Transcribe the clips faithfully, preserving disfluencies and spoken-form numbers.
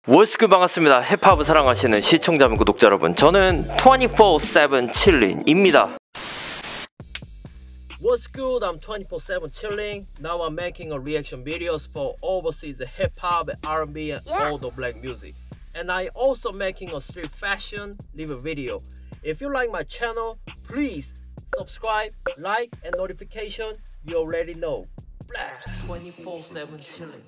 월스크 반갑습니다. 힙합을 사랑하시는 시청자 및 구독자 여러분, 저는 twenty-four seven chillin입니다. What's good? I'm twenty-four seven chilling. Now I'm making a reaction videos for overseas hip hop, R and B, and yes. all the black music. And I also making a street fashion live video. If you like my channel, please subscribe, like, and notification. You already know. twenty-four seven chilling.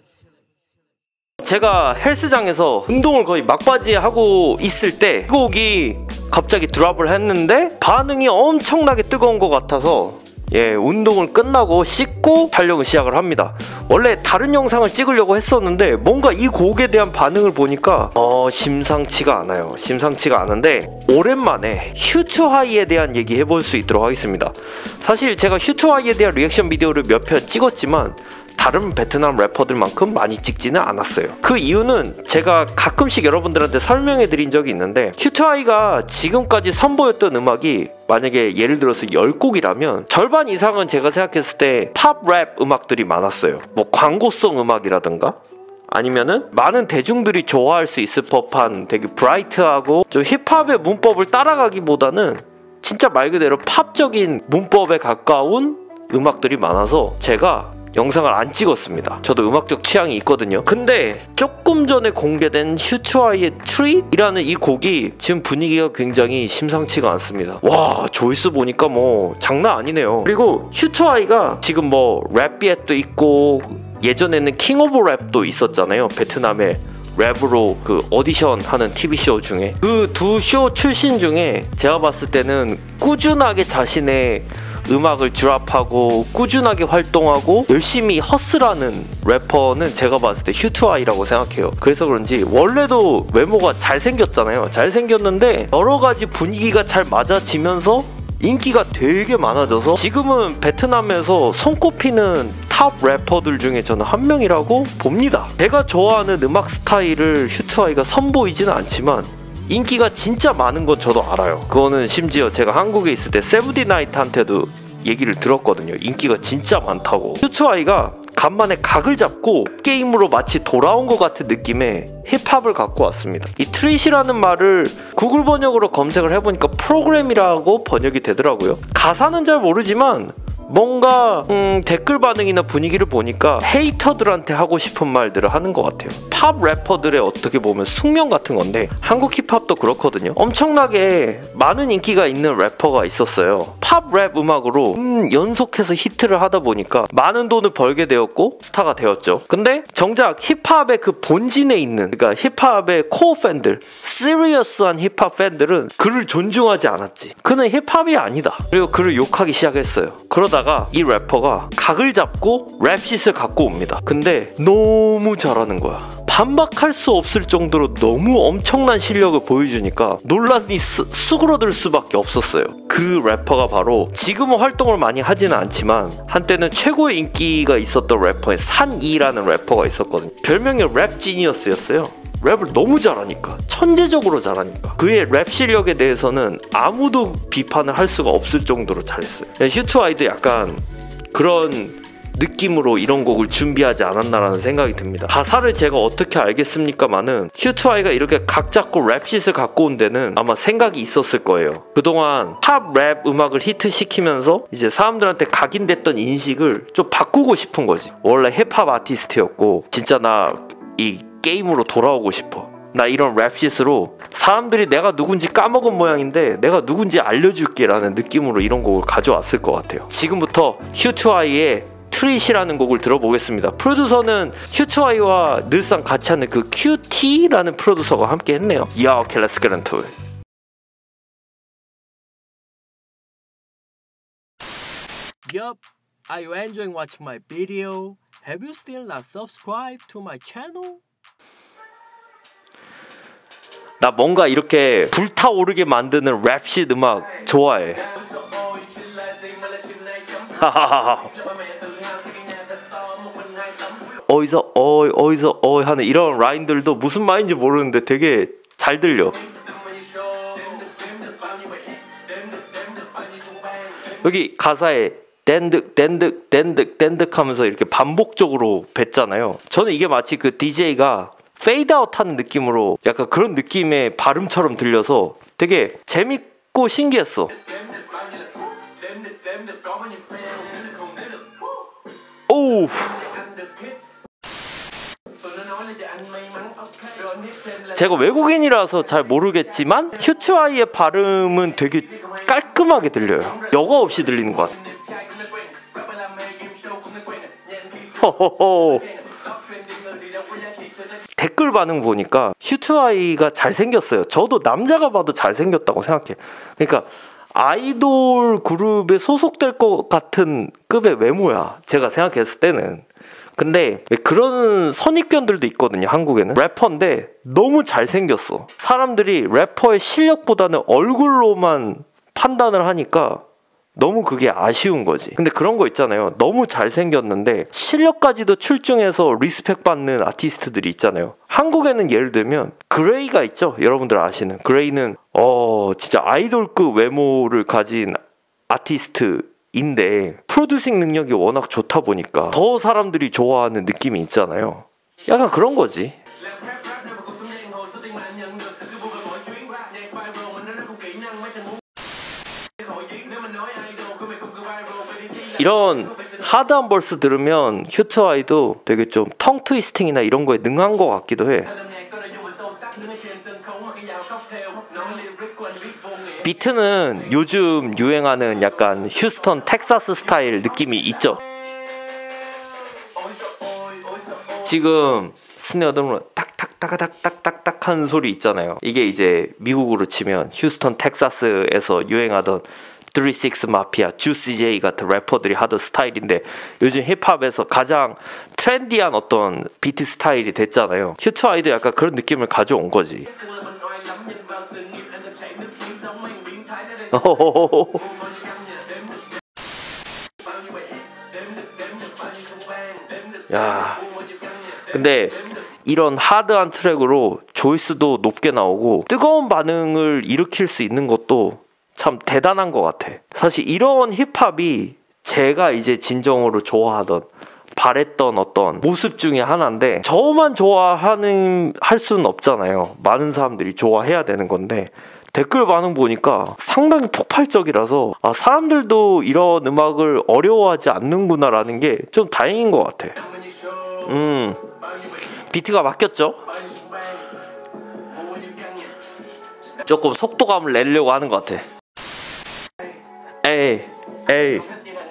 제가 헬스장에서 운동을 거의 막바지에 하고 있을 때 그 곡이 갑자기 드랍을 했는데 반응이 엄청나게 뜨거운 것 같아서 예, 운동을 끝나고 씻고 촬영을 시작을 합니다. 원래 다른 영상을 찍으려고 했었는데 뭔가 이 곡에 대한 반응을 보니까 어 심상치가 않아요. 심상치가 않은데 오랜만에 휴투하이에 대한 얘기 해볼 수 있도록 하겠습니다. 사실 제가 휴투하이에 대한 리액션 비디오를 몇 편 찍었지만 다른 베트남 래퍼들만큼 많이 찍지는 않았어요. 그 이유는 제가 가끔씩 여러분들한테 설명해 드린 적이 있는데 휴투하이가 지금까지 선보였던 음악이 만약에 예를 들어서 열 곡이라면 절반 이상은 제가 생각했을 때 팝 랩 음악들이 많았어요. 뭐 광고성 음악이라든가 아니면은 많은 대중들이 좋아할 수 있을 법한 되게 브라이트하고 좀 힙합의 문법을 따라가기보다는 진짜 말 그대로 팝적인 문법에 가까운 음악들이 많아서 제가 영상을 안 찍었습니다. 저도 음악적 취향이 있거든요. 근데 조금 전에 공개된 휴투하이의 트릿이라는 이 곡이 지금 분위기가 굉장히 심상치가 않습니다. 와, 조회수 보니까 뭐 장난 아니네요. 그리고 휴투하이가 지금 뭐 랩비엣도 있고 예전에는 킹 오브 랩도 있었잖아요. 베트남의 랩으로 그 오디션 하는 티비쇼 중에 그 두 쇼 출신 중에 제가 봤을 때는 꾸준하게 자신의 음악을 드랍하고 꾸준하게 활동하고 열심히 허슬하는 래퍼는 제가 봤을 때 휴투하이라고 생각해요. 그래서 그런지 원래도 외모가 잘생겼잖아요. 잘생겼는데 여러가지 분위기가 잘 맞아지면서 인기가 되게 많아져서 지금은 베트남에서 손꼽히는 탑 래퍼들 중에 저는 한 명이라고 봅니다. 제가 좋아하는 음악 스타일을 휴투하이가 선보이지는 않지만 인기가 진짜 많은 건 저도 알아요. 그거는 심지어 제가 한국에 있을 때 세븐틴나잇한테도 얘기를 들었거든요. 인기가 진짜 많다고. 휴투하이가 간만에 각을 잡고 게임으로 마치 돌아온 것 같은 느낌의 힙합을 갖고 왔습니다. 이 트릿이라는 말을 구글 번역으로 검색을 해보니까 프로그램이라고 번역이 되더라고요. 가사는 잘 모르지만 뭔가 음, 댓글 반응이나 분위기를 보니까 헤이터들한테 하고 싶은 말들을 하는 것 같아요. 팝 래퍼들의 어떻게 보면 숙명 같은 건데 한국 힙합도 그렇거든요. 엄청나게 많은 인기가 있는 래퍼가 있었어요. 팝 랩 음악으로 음, 연속해서 히트를 하다 보니까 많은 돈을 벌게 되었고 스타가 되었죠. 근데 정작 힙합의 그 본진에 있는, 그러니까 힙합의 코어 팬들, 시리어스한 힙합 팬들은 그를 존중하지 않았지. 그는 힙합이 아니다. 그리고 그를 욕하기 시작했어요. 그러다 이 래퍼가 각을 잡고 랩싯을 갖고 옵니다. 근데 너무 잘하는 거야. 반박할 수 없을 정도로 너무 엄청난 실력을 보여주니까 논란이 수, 수그러들 수밖에 없었어요. 그 래퍼가 바로 지금은 활동을 많이 하지는 않지만 한때는 최고의 인기가 있었던 래퍼의 산이라는 래퍼가 있었거든요. 별명이 랩 지니어스였어요. 랩을 너무 잘하니까, 천재적으로 잘하니까 그의 랩 실력에 대해서는 아무도 비판을 할 수가 없을 정도로 잘했어요. 휴투하이도 약간 그런 느낌으로 이런 곡을 준비하지 않았나라는 생각이 듭니다. 가사를 제가 어떻게 알겠습니까마는 휴투하이가 이렇게 각 잡고 랩싯을 갖고 온 데는 아마 생각이 있었을 거예요. 그동안 팝 랩 음악을 히트시키면서 이제 사람들한테 각인됐던 인식을 좀 바꾸고 싶은 거지. 원래 힙합 아티스트였고 진짜 나 이 게임으로 돌아오고 싶어. 나 이런 랩싯으로 사람들이 내가 누군지 까먹은 모양인데 내가 누군지 알려줄게 라는 느낌으로 이런 곡을 가져왔을 것 같아요. 지금부터 휴투하이의 트릿이라는 곡을 들어보겠습니다. 프로듀서는 휴투하이와 늘상 같이 하는 그 큐티라는 프로듀서가 함께 했네요. Yeah, okay, let's get into it. Yup, are you enjoying watching my video? Have you still not subscribed to my channel? 나 뭔가 이렇게 불타오르게 만드는 랩쉿 음악 좋아해. 어디서 어이 어디서 어이 하는 이런 라인들도 무슨 말인지 모르는데 되게 잘 들려. 여기 가사에 댄득 댄득 댄득 댄득 하면서 이렇게 반복적으로 뱉잖아요. 저는 이게 마치 그 디제이가 페이드아웃 하는 느낌으로 약간 그런 느낌의 발음처럼 들려서 되게 재밌고 신기했어. 오우. 제가 외국인이라서 잘 모르겠지만 큐트아이의 발음은 되게 깔끔하게 들려요. 여과 없이 들리는 것 같아요. 호호호. 댓글 반응 보니까 큐트아이가 잘생겼어요. 저도 남자가 봐도 잘생겼다고 생각해. 그러니까 아이돌 그룹에 소속될 것 같은 급의 외모야, 제가 생각했을 때는. 근데 그런 선입견들도 있거든요. 한국에는 래퍼인데 너무 잘생겼어. 사람들이 래퍼의 실력보다는 얼굴로만 판단을 하니까 너무 그게 아쉬운 거지. 근데 그런 거 있잖아요. 너무 잘생겼는데 실력까지도 출중해서 리스펙 받는 아티스트들이 있잖아요. 한국에는 예를 들면 그레이가 있죠. 여러분들 아시는 그레이는 어 진짜 아이돌급 외모를 가진 아티스트인데 프로듀싱 능력이 워낙 좋다 보니까 더 사람들이 좋아하는 느낌이 있잖아요. 약간 그런 거지. 이런 하드한 벌스 들으면 큐트아이도 되게 좀 텅 트위스팅이나 이런 거에 능한 것 같기도 해. 비트는 요즘 유행하는 약간 휴스턴 텍사스 스타일 느낌이 있죠. 지금 스네어 드럼으로 딱딱딱딱딱딱딱 하는 소리 있잖아요. 이게 이제 미국으로 치면 휴스턴 텍사스에서 유행하던 쓰리식스 마피아, 주시 제이 같은 래퍼들이 하던 스타일인데 요즘 힙합에서 가장 트렌디한 어떤 비트 스타일이 됐잖아요. 큐트아이도 약간 그런 느낌을 가져온 거지. 야, 근데 이런 하드한 트랙으로 조회수도 높게 나오고 뜨거운 반응을 일으킬 수 있는 것도 참 대단한 것 같아. 사실 이런 힙합이 제가 이제 진정으로 좋아하던 바랬던 어떤 모습 중에 하나인데 저만 좋아하는 할 수는 없잖아요. 많은 사람들이 좋아해야 되는 건데 댓글 반응 보니까 상당히 폭발적이라서 아, 사람들도 이런 음악을 어려워하지 않는구나 라는 게 좀 다행인 것 같아. 음, 비트가 바뀌었죠? 조금 속도감을 내려고 하는 것 같아. 에이 에이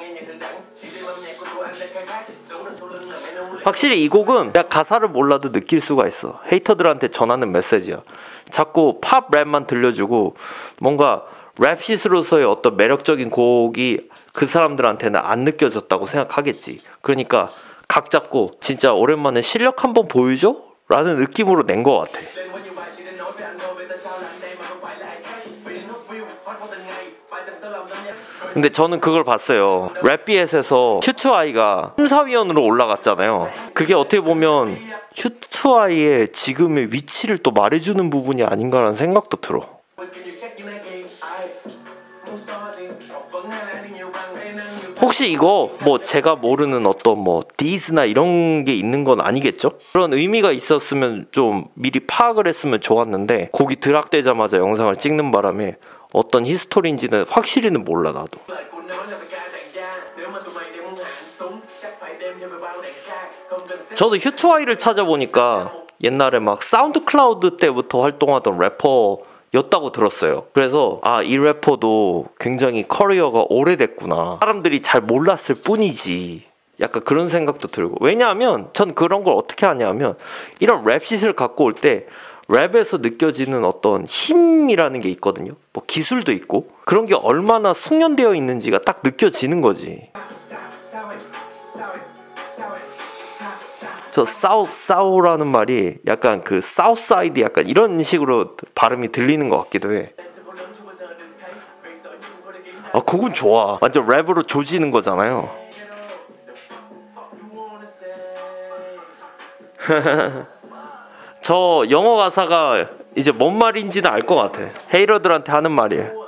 확실히 이 곡은 내가 가사를 몰라도 느낄 수가 있어. 헤이터들한테 전하는 메시지야. 자꾸 팝 랩만 들려주고 뭔가 랩시스로서의 어떤 매력적인 곡이 그 사람들한테는 안 느껴졌다고 생각하겠지. 그러니까 각 잡고 진짜 오랜만에 실력 한번 보여줘? 라는 느낌으로 낸 것 같아. 근데 저는 그걸 봤어요. 랩비엣에서 큐트아이가 심사위원으로 올라갔잖아요. 그게 어떻게 보면 큐트아이의 지금의 위치를 또 말해주는 부분이 아닌가라는 생각도 들어. 혹시 이거 뭐 제가 모르는 어떤 뭐 디스나 이런 게 있는 건 아니겠죠? 그런 의미가 있었으면 좀 미리 파악을 했으면 좋았는데 곡이 드락되자마자 영상을 찍는 바람에 어떤 히스토리인지는 확실히는 몰라 나도. 저도 큐트아이를 찾아보니까 옛날에 막 사운드 클라우드 때부터 활동하던 래퍼였다고 들었어요. 그래서 아, 이 래퍼도 굉장히 커리어가 오래됐구나. 사람들이 잘 몰랐을 뿐이지. 약간 그런 생각도 들고. 왜냐하면 전 그런 걸 어떻게 하냐면 이런 랩시트를 갖고 올 때 랩에서 느껴지는 어떤 힘이라는 게 있거든요. 뭐 기술도 있고 그런 게 얼마나 숙련되어 있는지가 딱 느껴지는 거지. 저 사우 사우라는 말이 약간 그 사우사이드 약간 이런 식으로 발음이 들리는 것 같기도 해. 아, 곡은 좋아. 완전 랩으로 조지는 거잖아요. 저 영어 가사가 이제 뭔 말인지는 알 것 같아. 헤이러들한테 하는 말이에요.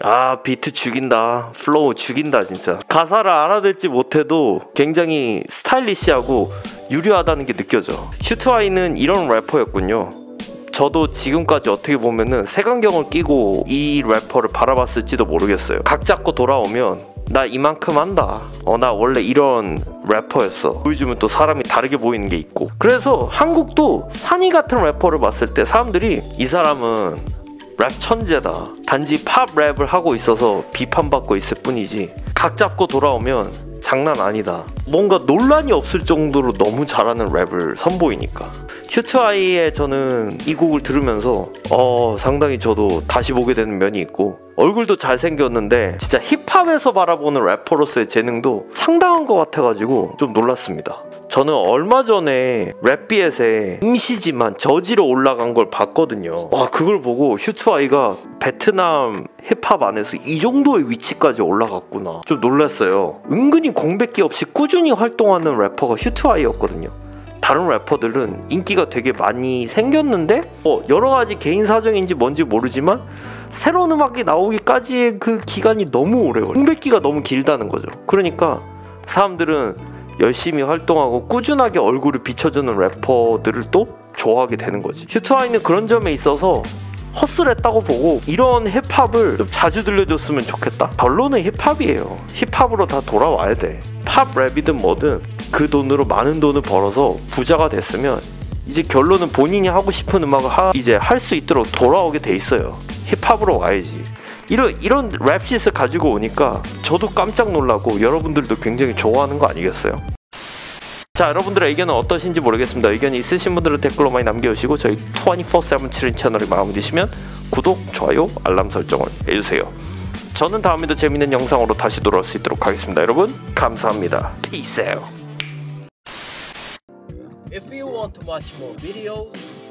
아 비트 죽인다, 플로우 죽인다. 진짜 가사를 알아듣지 못해도 굉장히 스타일리시하고 유려하다는 게 느껴져. 슈트아이는 이런 래퍼였군요. 저도 지금까지 어떻게 보면은 색안경을 끼고 이 래퍼를 바라봤을지도 모르겠어요. 각 잡고 돌아오면 나 이만큼 한다, 어 나 원래 이런 래퍼였어 보여주면 또 사람이 다르게 보이는 게 있고. 그래서 한국도 산이 같은 래퍼를 봤을 때 사람들이 이 사람은 랩 천재다, 단지 팝 랩을 하고 있어서 비판받고 있을 뿐이지 각 잡고 돌아오면 장난 아니다, 뭔가 논란이 없을 정도로 너무 잘하는 랩을 선보이니까. 슈트아이의 저는 이 곡을 들으면서 어 상당히 저도 다시 보게 되는 면이 있고, 얼굴도 잘생겼는데 진짜 힙합에서 바라보는 래퍼로서의 재능도 상당한 것 같아가지고 좀 놀랐습니다. 저는 얼마 전에 랩비엣에 임시지만 저지로 올라간 걸 봤거든요. 와, 그걸 보고 슈트아이가 베트남 힙합 안에서 이 정도의 위치까지 올라갔구나 좀 놀랐어요. 은근히 공백기 없이 꾸준히 활동하는 래퍼가 슈트아이였거든요. 다른 래퍼들은 인기가 되게 많이 생겼는데 어, 여러가지 개인 사정인지 뭔지 모르지만 새로운 음악이 나오기까지의 그 기간이 너무 오래 걸려. 공백기가 너무 길다는 거죠. 그러니까 사람들은 열심히 활동하고 꾸준하게 얼굴을 비춰주는 래퍼들을 또 좋아하게 되는 거지. 슈트아이는 그런 점에 있어서 허슬했다고 보고 이런 힙합을 좀 자주 들려줬으면 좋겠다. 결론은 힙합이에요. 힙합으로 다 돌아와야 돼. 팝 랩이든 뭐든 그 돈으로 많은 돈을 벌어서 부자가 됐으면 이제 결론은 본인이 하고 싶은 음악을 하, 이제 할 수 있도록 돌아오게 돼 있어요. 힙합으로 와야지. 이런 이런 랩짓을 가지고 오니까 저도 깜짝 놀라고 여러분들도 굉장히 좋아하는 거 아니겠어요? 자, 여러분들의 의견은 어떠신지 모르겠습니다. 의견이 있으신 분들은 댓글로 많이 남겨주시고 저희 이십사 세븐 칠인 채널이 마음에 드시면 구독, 좋아요, 알람 설정을 해주세요. 저는 다음에도 재밌는 영상으로 다시 돌아올 수 있도록 하겠습니다. 여러분 감사합니다. Peace out. If you want to watch more videos,